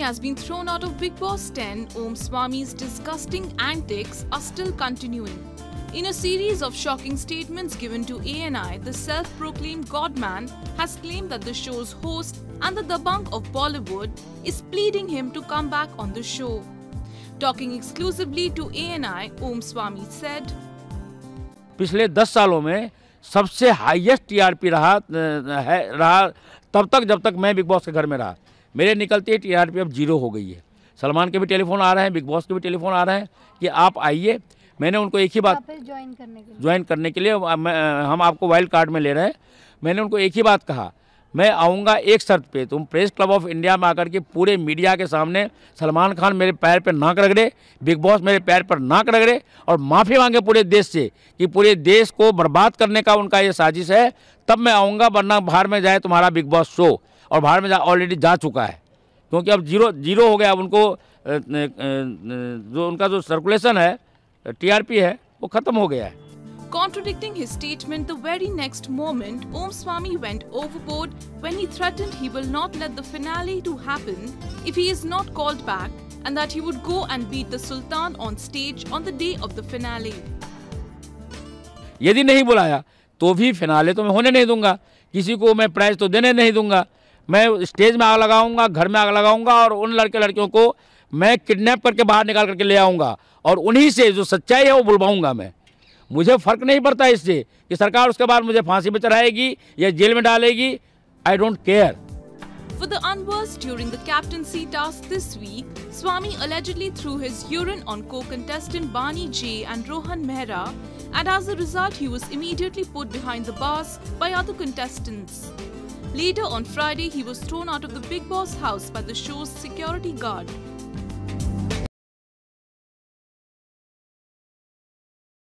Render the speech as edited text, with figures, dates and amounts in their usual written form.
has been thrown out of Bigg Boss 10, Om Swami's disgusting antics are still continuing. In a series of shocking statements given to ANI, the self-proclaimed Godman has claimed that the show's host and the Dabangg of Bollywood is pleading him to come back on the show. Talking exclusively to ANI, Om Swami said, पिछले 10 सालों में सबसे highest TRP रहा तब तक जब तक मैं बिग बॉस के घर में रहा। मेरे निकलते टीआरपी अब 0 हो गई है। सलमान के भी टेलीफोन आ रहे हैं, बिग बॉस के भी टेलीफोन आ रहे हैं कि आप आइए। मैंने उनको एक ही बात ज्वाइन करने के लिए हम आपको वाइल्ड कार्ड में ले रहे हैं। मैंने उनको एक ही बात कहा, मैं आऊँगा एक शर्त पे, तुम प्रेस क्लब ऑफ इंडिया में आकर के पूरे मीडिया के सामने सलमान खान मेरे पैर पर नाक रगड़े, बिग बॉस मेरे पैर पर नाक रगड़े और माफ़ी मांगे पूरे देश से कि पूरे देश को बर्बाद करने का उनका ये साजिश है, तब मैं आऊँगा। वरना बाहर में जाए तुम्हारा बिग बॉस शो, और बाहर में ऑलरेडी जा चुका है, क्योंकि अब जीरो हो गया। अब उनको जो उनका जो सर्कुलेशन है, टीआरपी है, वो खत्म हो गया है। Contradicting his statement the very next moment, Om Swami went overboard when he threatened he will not let the finale to happen if he is not called back, and that he would go and beat the Sultan on stage on the day of the finale. यदि नहीं बुलाया तो भी finale तो मैं होने नहीं दूंगा, किसी को मैं प्राइज तो देने नहीं दूंगा। मैं स्टेज में आग लगाऊंगा, घर में आग लगाऊंगा और उन लड़के लड़कियों को मैं किडनैप करके बाहर निकाल करके ले आऊंगा और उन्हीं से जो सच्चाई है वो बुलवाऊंगा। मैं मुझे फर्क नहीं पड़ता इससे कि सरकार उसके बाद मुझे फांसी पे चढ़ाएगी या जेल में डालेगी। I don't care. For the unversed during the captaincy task this week, Swami allegedly threw his urine on co-contestant Bani J and Rohan Mehra, and as a result he was immediately put behind the bars by other contestants. Later on Friday, he was thrown out of the Bigg Boss house by the show's security guard.